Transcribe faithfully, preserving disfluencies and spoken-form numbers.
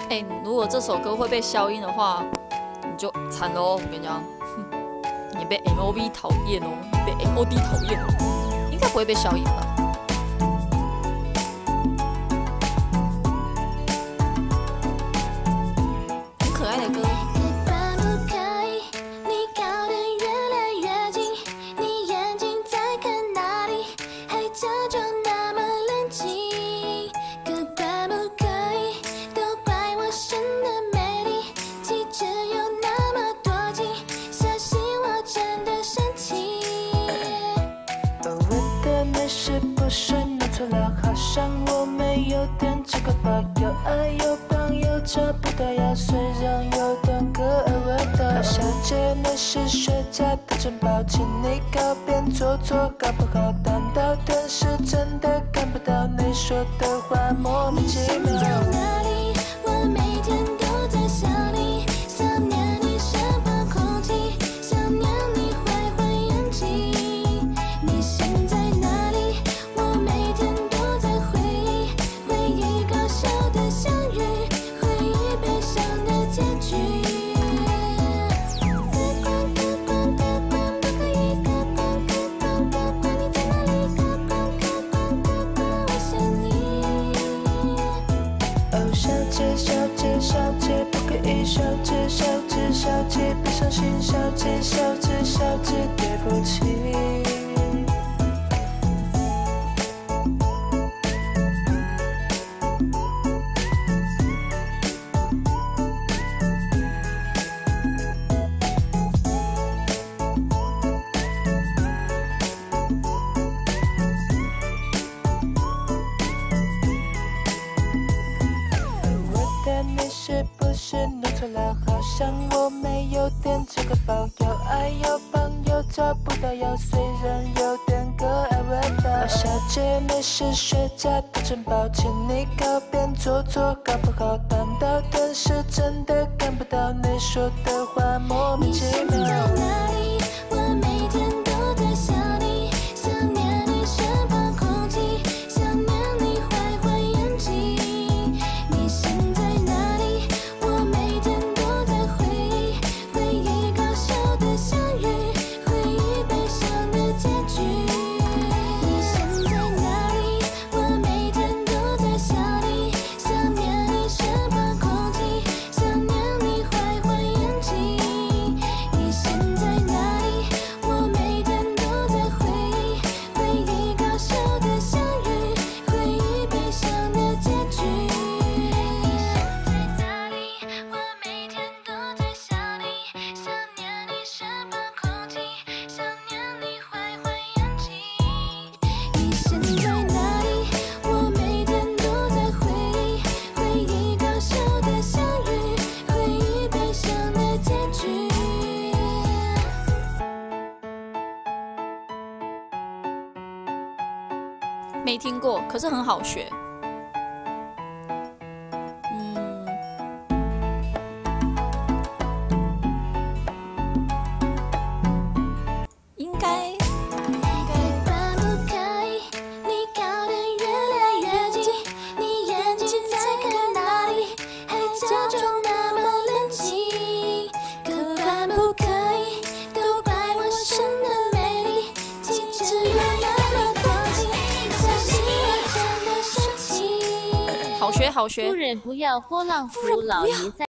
哎、欸，如果这首歌会被消音的话，你就惨喽！我跟你讲，你被 M O V 讨厌哦，你被 M O D 讨厌哦，应该不会被消音吧？很可爱的歌。 是不是弄错了？好像我没有点这个包，有爱有棒有找不到药，虽然有点可爱味道。老小姐，你是学家的珍宝，请你告别做作搞不好，等到电视真的看不到你说的话，莫名其妙。你在哪里？我每天都在想你，想念你身旁空气，想念你坏坏眼睛。你现在哪？ 小姐，小姐，小姐，不可以，小姐，小姐，小姐，别伤心，小姐，小姐，小姐，对不起。你是不是弄错了？好像我没有点这个包，有爱有棒有找不到药，虽然有点可爱味道。老小姐，你是学家的珍宝，请你告别做作搞不好，等到电视真的看不到你说的话，莫名其妙。你在哪里？我每天都在想你，想念你身旁空气，想念你坏坏眼睛。 没听过，可是很好学。嗯，应该，应该。放不开，你靠得越来越近，你眼睛在看哪里？还假装那么冷静，可放不开，都怪我生的美丽，其实有那么多情。 好学好学， 夫人不要波浪符，老爷在。